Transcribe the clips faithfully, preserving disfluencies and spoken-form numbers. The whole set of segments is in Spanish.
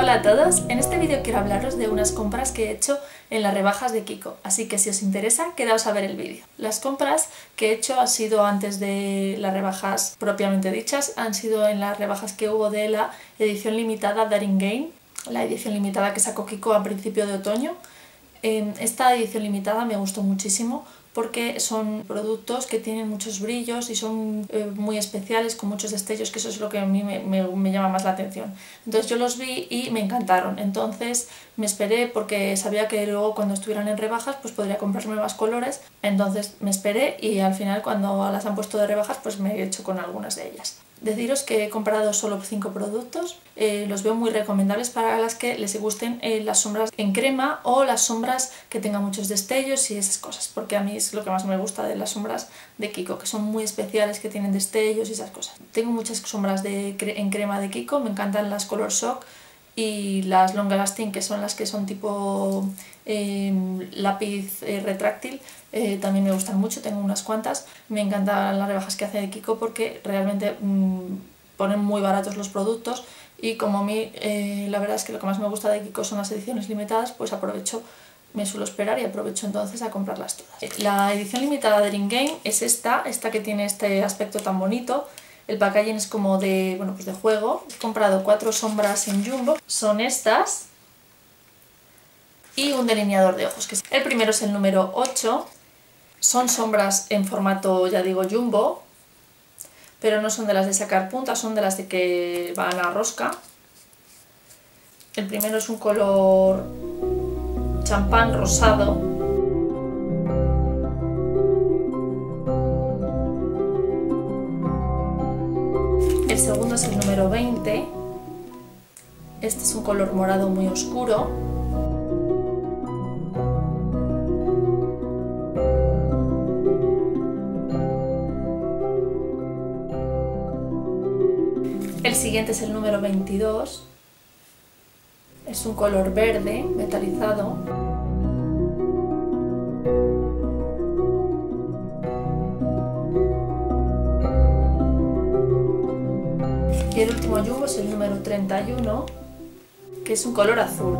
Hola a todos, en este vídeo quiero hablaros de unas compras que he hecho en las rebajas de Kiko, así que si os interesa, quedaos a ver el vídeo. Las compras que he hecho han sido antes de las rebajas propiamente dichas, han sido en las rebajas que hubo de la edición limitada Daring Game, la edición limitada que sacó Kiko a principio de otoño. Esta edición limitada me gustó muchísimo porque son productos que tienen muchos brillos y son eh, muy especiales, con muchos destellos, que eso es lo que a mí me, me, me llama más la atención. Entonces yo los vi y me encantaron, entonces me esperé porque sabía que luego cuando estuvieran en rebajas pues podría comprarme más colores, entonces me esperé y al final cuando las han puesto de rebajas pues me he hecho con algunas de ellas. Deciros que he comprado solo cinco productos, eh, los veo muy recomendables para las que les gusten eh, las sombras en crema o las sombras que tengan muchos destellos y esas cosas, porque a mí es lo que más me gusta de las sombras de Kiko, que son muy especiales, que tienen destellos y esas cosas. Tengo muchas sombras de cre en crema de Kiko, me encantan las Color Shock y las Long Lasting, que son las que son tipo eh, lápiz eh, retráctil, eh, también me gustan mucho, tengo unas cuantas. Me encantan las rebajas que hace de Kiko porque realmente mmm, ponen muy baratos los productos y como a mí eh, la verdad es que lo que más me gusta de Kiko son las ediciones limitadas, pues aprovecho, me suelo esperar y aprovecho entonces a comprarlas todas. La edición limitada de Daring Game es esta, esta que tiene este aspecto tan bonito. El packaging es como de, bueno, pues de juego. He comprado cuatro sombras en Jumbo, son estas, y un delineador de ojos. Que es... El primero es el número ocho, son sombras en formato, ya digo, Jumbo, pero no son de las de sacar puntas, son de las de que van a la rosca. El primero es un color champán rosado. El segundo es el número veinte, este es un color morado muy oscuro. El siguiente es el número veintidós, es un color verde metalizado. Y el último Jumbo es el número treinta y uno, que es un color azul.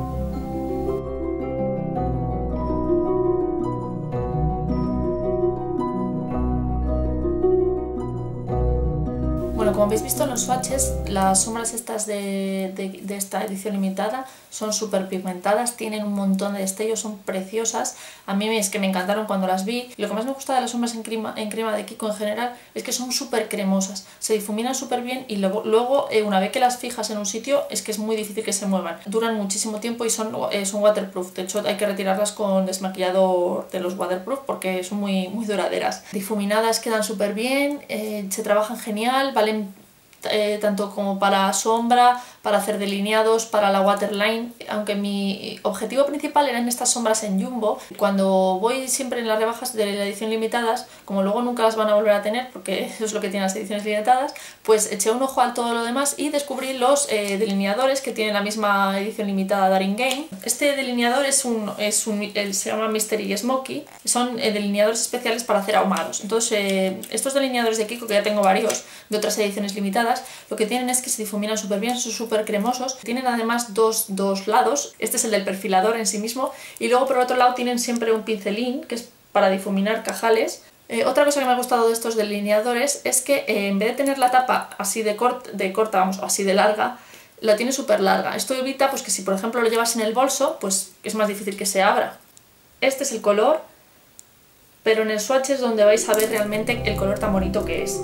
Bueno, como habéis visto en los swatches, las sombras estas de, de, de esta edición limitada son súper pigmentadas, tienen un montón de destellos, son preciosas. A mí es que me encantaron cuando las vi. Lo que más me gusta de las sombras en crema, en crema de Kiko en general es que son súper cremosas, se difuminan súper bien y luego, luego eh, una vez que las fijas en un sitio es que es muy difícil que se muevan. Duran muchísimo tiempo y son, eh, son waterproof, de hecho hay que retirarlas con desmaquillador de los waterproof porque son muy, muy duraderas. Difuminadas quedan súper bien, eh, se trabajan genial, valen Eh, tanto como para sombra, para hacer delineados, para la waterline, aunque mi objetivo principal eran estas sombras en Jumbo. Cuando voy siempre en las rebajas de la edición limitadas, como luego nunca las van a volver a tener porque eso es lo que tienen las ediciones limitadas, pues eché un ojo a todo lo demás y descubrí los eh, delineadores que tienen la misma edición limitada Daring Game. Este delineador es un, es un, se llama Mystery Smoky, son eh, delineadores especiales para hacer ahumados. Entonces eh, estos delineadores de Kiko, que ya tengo varios de otras ediciones limitadas, lo que tienen es que se difuminan súper bien, son súper cremosos. Tienen además dos, dos lados, este es el del perfilador en sí mismo, y luego por otro lado tienen siempre un pincelín, que es para difuminar cajales. Eh, otra cosa que me ha gustado de estos delineadores es que eh, en vez de tener la tapa así de, cort de corta, vamos, así de larga, la tiene súper larga. Esto evita pues, que si por ejemplo lo llevas en el bolso, pues es más difícil que se abra. Este es el color, pero en el swatch es donde vais a ver realmente el color tan bonito que es.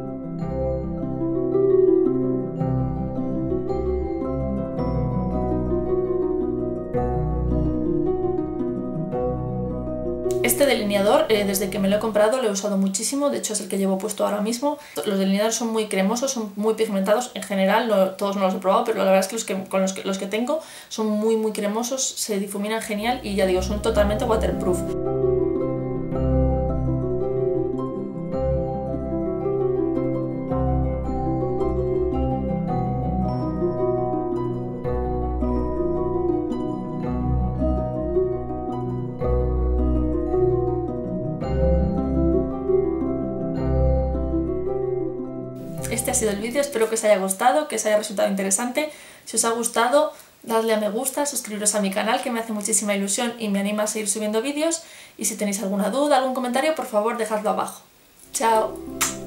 Este delineador, eh, desde que me lo he comprado, lo he usado muchísimo, de hecho es el que llevo puesto ahora mismo. Los delineadores son muy cremosos, son muy pigmentados, en general no, todos no los he probado, pero la verdad es que los que, con los que, los que tengo son muy muy cremosos, se difuminan genial y ya digo, son totalmente waterproof. Este ha sido el vídeo, espero que os haya gustado, que os haya resultado interesante. Si os ha gustado, dadle a me gusta, suscribiros a mi canal que me hace muchísima ilusión y me anima a seguir subiendo vídeos, y si tenéis alguna duda, algún comentario, por favor dejadlo abajo. ¡Chao!